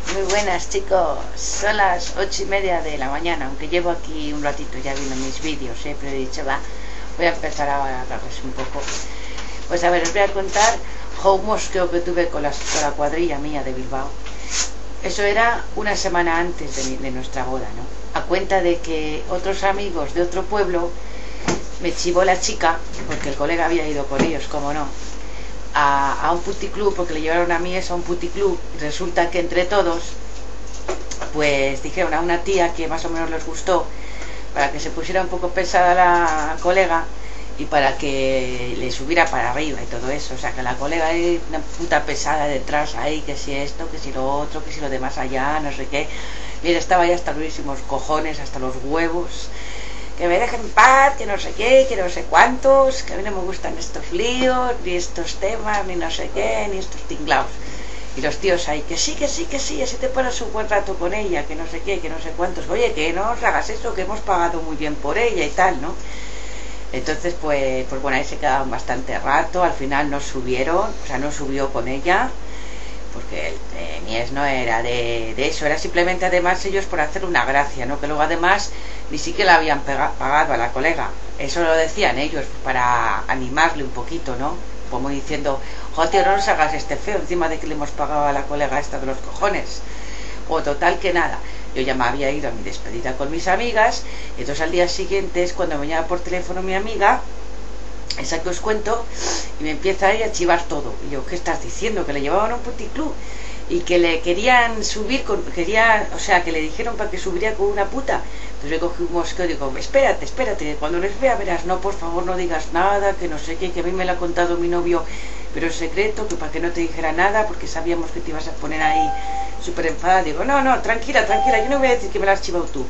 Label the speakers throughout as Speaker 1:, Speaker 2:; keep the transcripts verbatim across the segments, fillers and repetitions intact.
Speaker 1: Muy buenas, chicos, son las ocho y media de la mañana, aunque llevo aquí un ratito ya viendo mis vídeos, ¿eh? Pero he dicho, va, voy a empezar ahora a hablarles un poco. Pues a ver, os voy a contar un mosqueo que tuve con la, con la cuadrilla mía de Bilbao. Eso era una semana antes de, de nuestra boda, ¿no? A cuenta de que otros amigos de otro pueblo me chivó la chica, porque el colega había ido con ellos, como no, a, a un puticlub, porque le llevaron a mí eso a un puticlub, y resulta que entre todos pues dijeron a una tía que más o menos les gustó, para que se pusiera un poco pesada la colega y para que le subiera para arriba y todo eso. O sea, que la colega es una puta pesada detrás ahí, que si esto, que si lo otro, que si lo de más allá, no sé qué. Mira, estaba ya hasta los últimos cojones, hasta los huevos, que me dejen en paz, que no sé qué, que no sé cuántos, que a mí no me gustan estos líos, ni estos temas, ni no sé qué, ni estos tinglaos. Y los tíos ahí, que sí, que sí, que sí, así te paras un buen rato con ella, que no sé qué, que no sé cuántos. Oye, que no os hagas eso, que hemos pagado muy bien por ella y tal, ¿no? Entonces, pues, pues bueno, ahí se quedaban bastante rato. Al final no subieron, o sea, no subió con ella, porque el eh, Mies no era de, de eso, era simplemente además ellos por hacer una gracia, ¿no? Que luego además ni siquiera la habían pega, pagado a la colega. Eso lo decían ellos para animarle un poquito, ¿no? Como diciendo, joder, tío, no nos hagas este feo encima de que le hemos pagado a la colega esta de los cojones. O total que nada, yo ya me había ido a mi despedida con mis amigas, y entonces al día siguiente es cuando me llama por teléfono mi amiga, esa que os cuento, y me empieza a ir a chivar todo. Y yo, ¿qué estás diciendo? Que le llevaban a un puticlub y que le querían subir con, querían, o sea, que le dijeron para que subiría con una puta. Entonces le cogí un mosqueo y digo, espérate, espérate, que cuando les vea verás, no, por favor no digas nada, que no sé qué, que a mí me lo ha contado mi novio, pero en secreto, que para que no te dijera nada, porque sabíamos que te ibas a poner ahí súper enfadada. Digo, no, no, tranquila, tranquila, yo no voy a decir que me lo has chivado tú,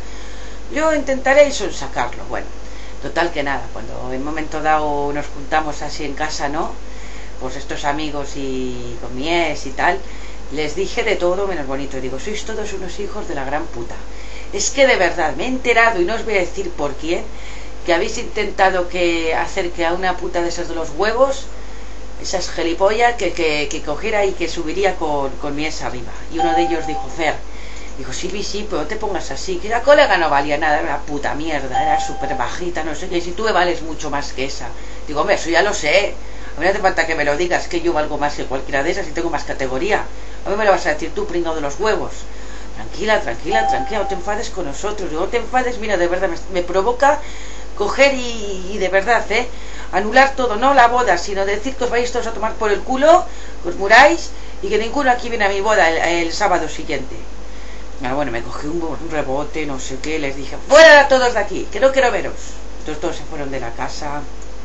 Speaker 1: yo intentaré eso, sacarlo. Bueno, total que nada, cuando en un momento dado nos juntamos así en casa, ¿no? Pues estos amigos y con mi ex y tal, les dije de todo menos bonito. Digo, sois todos unos hijos de la gran puta. Es que de verdad me he enterado, y no os voy a decir por quién, que habéis intentado que hacer que a una puta de esas de los huevos, esas gilipollas, que, que, que cogiera y que subiría con, con mi ex arriba. Y uno de ellos dijo, Fer, dijo, sí, sí, pero no te pongas así, que la colega no valía nada, era una puta mierda, era súper bajita, no sé qué, y si tú me vales mucho más que esa. Digo, hombre, eso ya lo sé, a mí no hace falta que me lo digas, que yo valgo más que cualquiera de esas y tengo más categoría. A mí me lo vas a decir tú, pringado de los huevos. Tranquila, tranquila, tranquila, no te enfades con nosotros. Digo, no te enfades, mira, de verdad, me, me provoca coger y, y de verdad, ¿eh? anular todo, no la boda, sino decir que os vais todos a tomar por el culo, que os muráis, y que ninguno aquí viene a mi boda el, el sábado siguiente. Bueno, bueno, me cogí un, un rebote, no sé qué, les dije, fuera todos de aquí, que no quiero veros. Entonces todos se fueron de la casa.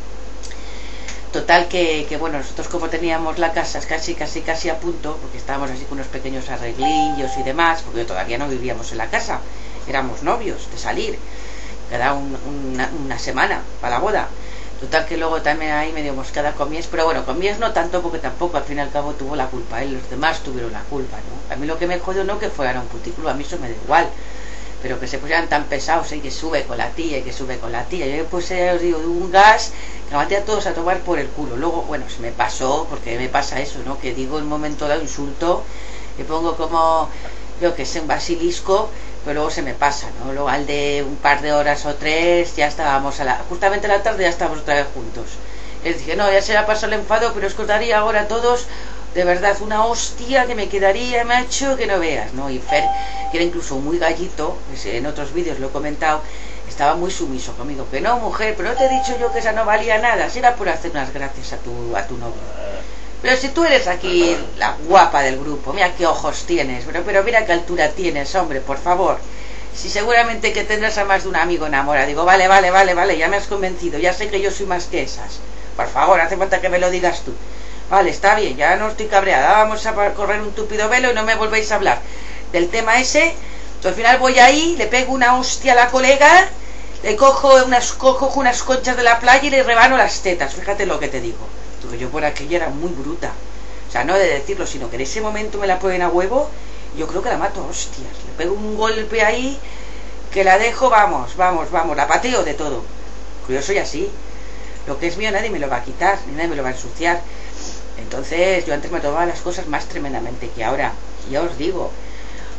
Speaker 1: Total que, que bueno, nosotros como teníamos la casa casi, casi, casi a punto, porque estábamos así con unos pequeños arreglillos y demás, porque todavía no vivíamos en la casa, éramos novios de salir, quedaba un, una, una semana para la boda. Total que luego también ahí medio moscada con Mies, pero bueno, con Mies no tanto, porque tampoco al fin y al cabo tuvo la culpa él, los demás tuvieron la culpa, ¿no? A mí lo que me jodió no que fueran a un puticlub, a mí eso me da igual, pero que se pusieran tan pesados, ¿eh? Que sube con la tía y que sube con la tía. Yo me puse, os digo, de un gas que maté a todos a tomar por el culo. Luego, bueno, se me pasó, porque me pasa eso, ¿no? Que digo en un momento dado insulto, me pongo como, yo que sé, un basilisco, pero luego se me pasa, ¿no? Luego al de un par de horas o tres ya estábamos, a la, justamente a la tarde ya estábamos otra vez juntos. Les dije, no, ya se ha pasado el enfado, pero os daría ahora a todos, de verdad, una hostia que me quedaría, macho, que no veas, ¿no? Y Fer, que era incluso muy gallito, en otros vídeos lo he comentado, estaba muy sumiso conmigo, que no, mujer, pero no te he dicho yo que esa no valía nada, si era por hacer unas gracias a tu, a tu novio. Pero si tú eres aquí la guapa del grupo, mira qué ojos tienes, pero, pero mira qué altura tienes, hombre, por favor. Si seguramente que tendrás a más de un amigo enamorado. Digo, vale, vale, vale, vale, ya me has convencido, ya sé que yo soy más que esas. Por favor, hace falta que me lo digas tú. Vale, está bien, ya no estoy cabreada, vamos a correr un tupido velo y no me volvéis a hablar del tema ese. Entonces, al final voy ahí, le pego una hostia a la colega, le cojo unas, cojo unas conchas de la playa y le rebano las tetas, fíjate lo que te digo. Porque yo por aquella era muy bruta, o sea, no de decirlo, sino que en ese momento me la ponen a huevo, y yo creo que la mato a hostias, le pego un golpe ahí, que la dejo, vamos, vamos, vamos, la pateo de todo. Yo soy así, lo que es mío nadie me lo va a quitar, ni nadie me lo va a ensuciar. Entonces yo antes me tomaba las cosas más tremendamente que ahora. Y ya os digo,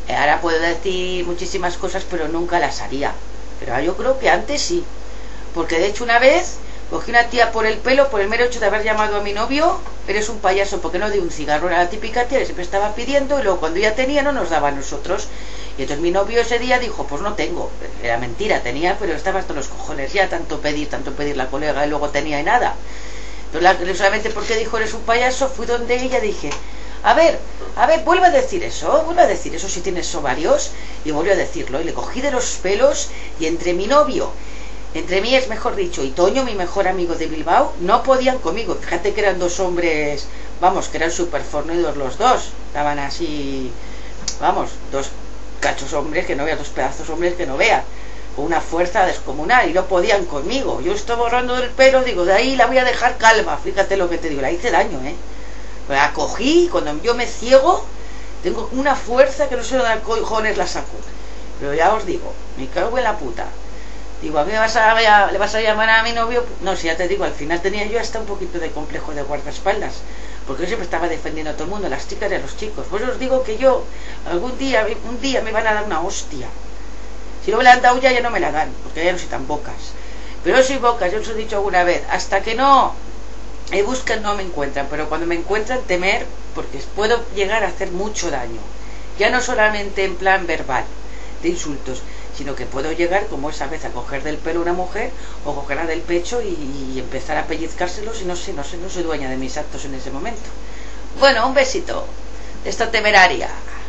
Speaker 1: Eh, ahora puedo decir muchísimas cosas, pero nunca las haría. Pero yo creo que antes sí. Porque de hecho una vez cogí una tía por el pelo, por el mero hecho de haber llamado a mi novio: eres un payaso, porque no di un cigarro. Era la típica tía que siempre estaba pidiendo, y luego cuando ya tenía no nos daba a nosotros. Y entonces mi novio ese día dijo: pues no tengo. Era mentira, tenía, pero estaba hasta los cojones ya, tanto pedir, tanto pedir la colega, y luego tenía y nada. Entonces solamente porque dijo eres un payaso, fui donde ella, dije: a ver, a ver, vuelve a decir eso, vuelve a decir eso si tienes ovarios. Y volvió a decirlo, y le cogí de los pelos, y entre mi novio, entre mí es mejor dicho, y Toño, mi mejor amigo de Bilbao, no podían conmigo. Fíjate que eran dos hombres, vamos, que eran súper fornidos los dos, estaban así, vamos, dos cachos hombres que no vea, dos pedazos hombres que no vea, con una fuerza descomunal, y no podían conmigo. Yo estaba borrando del pelo, digo, de ahí la voy a dejar calva, fíjate lo que te digo, la hice daño, eh. La cogí, cuando yo me ciego, tengo una fuerza que no sé dónde cojones la saco. Pero ya os digo, me cago en la puta. Digo, ¿a mí me vas a, a, le vas a llamar a mi novio? No, si ya te digo, al final tenía yo hasta un poquito de complejo de guardaespaldas, porque yo siempre estaba defendiendo a todo el mundo, a las chicas y a los chicos. Pues os digo que yo, algún día, un día me van a dar una hostia. Si no me la han dado ya, ya no me la dan, porque ya no soy tan bocas. Pero yo soy bocas, yo os he dicho alguna vez, hasta que no me buscan no me encuentran, pero cuando me encuentran, temer, porque puedo llegar a hacer mucho daño. Ya no solamente en plan verbal, de insultos, sino que puedo llegar, como esa vez, a coger del pelo a una mujer, o cogerla del pecho y, y empezar a pellizcárselos, y no sé, no sé, no soy dueña de mis actos en ese momento. Bueno, un besito de esta temeraria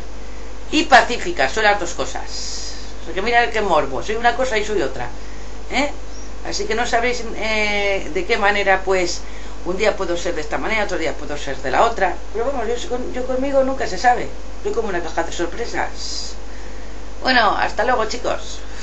Speaker 1: y pacífica, son las dos cosas. Porque mira qué morbo, soy una cosa y soy otra, ¿eh? Así que no sabréis eh, de qué manera, pues, un día puedo ser de esta manera, otro día puedo ser de la otra. Pero vamos, yo, yo conmigo nunca se sabe, soy como una caja de sorpresas. Bueno, hasta luego, chicos.